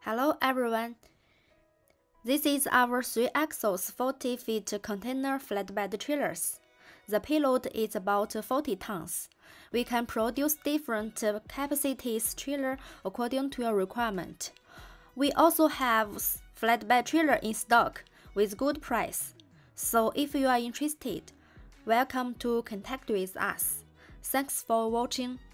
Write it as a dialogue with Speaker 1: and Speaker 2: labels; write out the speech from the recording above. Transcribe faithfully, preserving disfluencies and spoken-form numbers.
Speaker 1: Hello everyone. This is our three axles forty feet container flatbed trailers. The payload is about forty tons. We can produce different capacities trailer according to your requirement. We also have flatbed trailer in stock with good price. So if you are interested, welcome to contact with us. Thanks for watching.